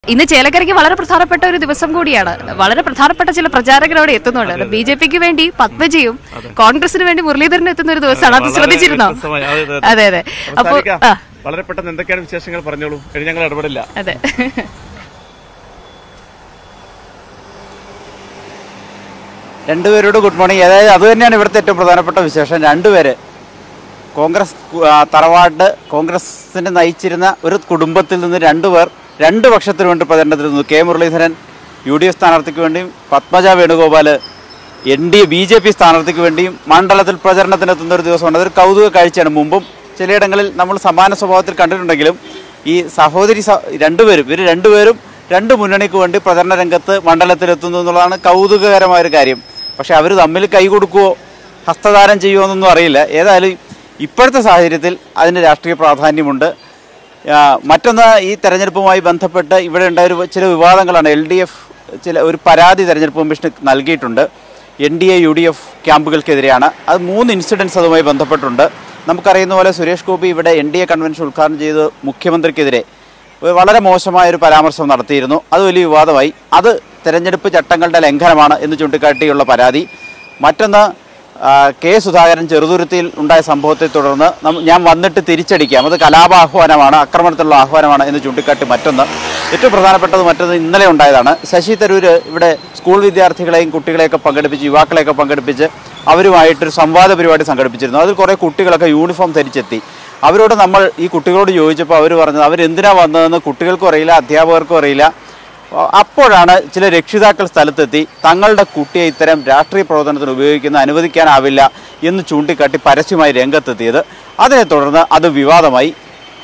ഇന്ന് ചേലക്കരയ്ക്ക് വളരെ പ്രധാനപ്പെട്ട ഒരു ദിവസം കൂടിയാണ്. വളരെ പ്രധാനപ്പെട്ട ചില പ്രചാരകർ അവിടെ എത്തുന്നുണ്ട്. ബിജെപിക്ക് വേണ്ടി പത്മജിയും കോൺഗ്രസിന് വേണ്ടി മുരളീധരനും എത്തുന്ന ഒരു ദിവസമാണ്. അത് ശ്രദ്ധിച്ചിരുന്നോ? അതെ അതെ. അപ്പൊ വളരെ പെട്ടെന്ന് എന്തൊക്കെയാണ് വിശേഷങ്ങൾ പറഞ്ഞോളൂ, ഞങ്ങൾ ഇടപെടില്ല. അതെ, രണ്ടുപേരോട് ഗുഡ് മോർണിംഗ്. അതായത് അത് തന്നെയാണ് ഇവിടുത്തെ ഏറ്റവും പ്രധാനപ്പെട്ട വിശേഷം. രണ്ടുപേര് കോൺഗ്രസ് തറവാട് കോൺഗ്രസിനെ നയിച്ചിരുന്ന ഒരു കുടുംബത്തിൽ നിന്ന് രണ്ടുപേർ രണ്ട് പക്ഷത്തിനു വേണ്ടി പ്രചരണത്തിൽ നിന്നു. കെ മുരളീധരൻ UDF സ്ഥാനാർത്ഥിക്ക് വേണ്ടിയും പത്മജ വേണുഗോപാൽ BJP സ്ഥാനാർത്ഥിക്ക് വേണ്ടിയും മണ്ഡലത്തിൽ പ്രചരണത്തിനെത്തുന്ന ഒരു ദിവസമാണ്. അതൊരു കൗതുക കാഴ്ചയാണ്. മുമ്പും ചിലയിടങ്ങളിൽ നമ്മൾ സമാന സ്വഭാവത്തിൽ കണ്ടിട്ടുണ്ടെങ്കിലും ഈ സഹോദരി രണ്ടുപേരും രണ്ട് മുന്നണിക്ക് വേണ്ടി പ്രചരണ രംഗത്ത് മണ്ഡലത്തിലെത്തുന്നു എന്നുള്ളതാണ് കൗതുകകരമായൊരു കാര്യം. പക്ഷെ അവർ തമ്മിൽ കൈ കൊടുക്കുവോ ഹസ്തദാനം ചെയ്യുമോ എന്നൊന്നും അറിയില്ല. ഏതായാലും ഇപ്പോഴത്തെ സാഹചര്യത്തിൽ അതിന് രാഷ്ട്രീയ പ്രാധാന്യമുണ്ട്. മറ്റൊന്ന്, ഈ തെരഞ്ഞെടുപ്പുമായി ബന്ധപ്പെട്ട് ഇവിടെ ഉണ്ടായ ചില വിവാദങ്ങളാണ്. LDF ഒരു പരാതി തെരഞ്ഞെടുപ്പ് കമ്മീഷന് നൽകിയിട്ടുണ്ട്. NDA UDF ക്യാമ്പുകൾക്കെതിരെയാണ്. അത് 3 ഇൻസിഡൻസ് അതുമായി ബന്ധപ്പെട്ടുണ്ട്. നമുക്കറിയുന്ന പോലെ സുരേഷ് ഗോപി ഇവിടെ NDA കൺവെൻഷൻ ഉദ്ഘാടനം ചെയ്ത് മുഖ്യമന്ത്രിക്കെതിരെ വളരെ മോശമായൊരു പരാമർശം നടത്തിയിരുന്നു. അത് വലിയ വിവാദമായി. അത് തെരഞ്ഞെടുപ്പ് ചട്ടങ്ങളുടെ ലംഘനമാണ് എന്ന് ചൂണ്ടിക്കാട്ടിയുള്ള പരാതി. മറ്റൊന്ന്, കെ സുധാകരൻ ചെറുതുരുത്തിയിൽ ഉണ്ടായ സംഭവത്തെ തുടർന്ന് ഞാൻ വന്നിട്ട് തിരിച്ചടിക്കാം, അത് കലാപാഹ്വാനമാണ്, ആക്രമണത്തിലുള്ള ആഹ്വാനമാണ് എന്ന് ചൂണ്ടിക്കാട്ടി മറ്റൊന്ന്. ഏറ്റവും പ്രധാനപ്പെട്ടത് മറ്റൊന്ന് ഇന്നലെ ഉണ്ടായതാണ്. ശശി തരൂർ ഇവിടെ സ്കൂൾ വിദ്യാർത്ഥികളെയും കുട്ടികളെയൊക്കെ പങ്കെടുപ്പിച്ച് യുവാക്കളെയൊക്കെ പങ്കെടുപ്പിച്ച് അവരുമായിട്ടൊരു സംവാദ പരിപാടി സംഘടിപ്പിച്ചിരുന്നു. അതിൽ കുറേ കുട്ടികളൊക്കെ യൂണിഫോം ധരിച്ചെത്തി. അവരോട് നമ്മൾ ഈ കുട്ടികളോട് ചോദിച്ചപ്പോൾ അവർ പറഞ്ഞത് അവരെന്തിനാണ് വന്നതെന്ന് കുട്ടികൾക്കും അറിയില്ല, അധ്യാപകർക്കും അറിയില്ല. അപ്പോഴാണ് ചില രക്ഷിതാക്കൾ സ്ഥലത്തെത്തി തങ്ങളുടെ കുട്ടിയെ ഇത്തരം രാഷ്ട്രീയ പ്രവർത്തനത്തിന് ഉപയോഗിക്കുന്ന അനുവദിക്കാനാവില്ല എന്ന് ചൂണ്ടിക്കാട്ടി പരസ്യമായി രംഗത്തെത്തിയത്. അതിനെ തുടർന്ന് അത് വിവാദമായി.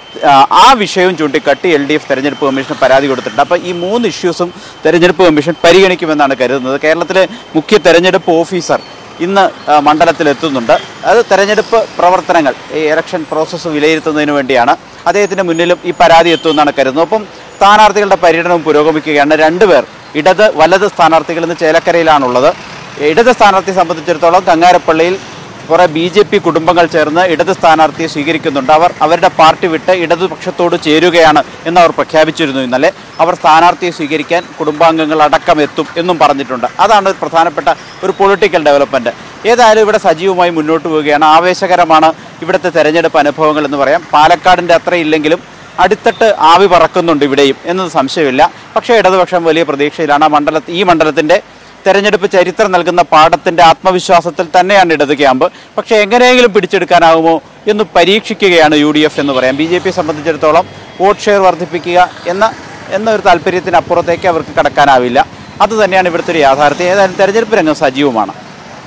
ആ വിഷയവും ചൂണ്ടിക്കാട്ടി LDF തെരഞ്ഞെടുപ്പ് കമ്മീഷന് പരാതി കൊടുത്തിട്ടുണ്ട്. അപ്പോൾ ഈ 3 ഇഷ്യൂസും തെരഞ്ഞെടുപ്പ് കമ്മീഷൻ പരിഗണിക്കുമെന്നാണ് കരുതുന്നത്. കേരളത്തിലെ മുഖ്യ തെരഞ്ഞെടുപ്പ് ഓഫീസർ ഇന്ന് മണ്ഡലത്തിലെത്തുന്നുണ്ട്. അത് തെരഞ്ഞെടുപ്പ് പ്രവർത്തനങ്ങൾ, ഈ ഇലക്ഷൻ പ്രോസസ്സ് വിലയിരുത്തുന്നതിന് വേണ്ടിയാണ്. അദ്ദേഹത്തിൻ്റെ മുന്നിലും ഈ പരാതി എത്തുമെന്നാണ് കരുതുന്നത്. ഒപ്പം സ്ഥാനാർത്ഥികളുടെ പര്യടനവും പുരോഗമിക്കുകയാണ്. 2 പേർ ഇടത് വലത് സ്ഥാനാർത്ഥികൾ ഇന്ന് ചേലക്കരയിലാണുള്ളത്. ഇടത് സ്ഥാനാർത്ഥിയെ സംബന്ധിച്ചിടത്തോളം കങ്ങാരപ്പള്ളിയിൽ കുറേ BJP കുടുംബങ്ങൾ ചേർന്ന് ഇടത് സ്ഥാനാർത്ഥിയെ സ്വീകരിക്കുന്നുണ്ട്. അവരുടെ പാർട്ടി വിട്ട് ഇടതുപക്ഷത്തോട് ചേരുകയാണ് എന്നവർ പ്രഖ്യാപിച്ചിരുന്നു ഇന്നലെ. അവർ സ്ഥാനാർത്ഥിയെ സ്വീകരിക്കാൻ കുടുംബാംഗങ്ങൾ അടക്കം എത്തും എന്നും പറഞ്ഞിട്ടുണ്ട്. അതാണ് ഒരു പ്രധാനപ്പെട്ട ഒരു പൊളിറ്റിക്കൽ ഡെവലപ്മെൻറ്റ്. ഏതായാലും ഇവിടെ സജീവമായി മുന്നോട്ട് പോവുകയാണ്. ആവേശകരമാണ് ഇവിടുത്തെ തെരഞ്ഞെടുപ്പ് അനുഭവങ്ങൾ എന്ന് പറയാം. പാലക്കാടിൻ്റെ അത്രയില്ലെങ്കിലും അടിത്തട്ട് ആവി പറക്കുന്നുണ്ട് ഇവിടെയും എന്നത് സംശയമില്ല. പക്ഷേ ഇടതുപക്ഷം വലിയ പ്രതീക്ഷയിലാണ്. ഈ മണ്ഡലത്തിൻ്റെ തെരഞ്ഞെടുപ്പ് ചരിത്രം നൽകുന്ന പാഠത്തിൻ്റെ ആത്മവിശ്വാസത്തിൽ തന്നെയാണ് ഇടത് ക്യാമ്പ്. പക്ഷേ എങ്ങനെയെങ്കിലും പിടിച്ചെടുക്കാനാകുമോ എന്ന് പരീക്ഷിക്കുകയാണ് UDF എന്ന് പറയാം. BJP സംബന്ധിച്ചിടത്തോളം വോട്ട് ഷെയർ വർദ്ധിപ്പിക്കുക എന്നൊരു താല്പര്യത്തിനപ്പുറത്തേക്ക് അവർക്ക് കടക്കാനാവില്ല. അതുതന്നെയാണ് ഇവിടുത്തെ ഒരു യാഥാർത്ഥ്യം. ഏതായാലും തെരഞ്ഞെടുപ്പ് രംഗം സജീവമാണ്.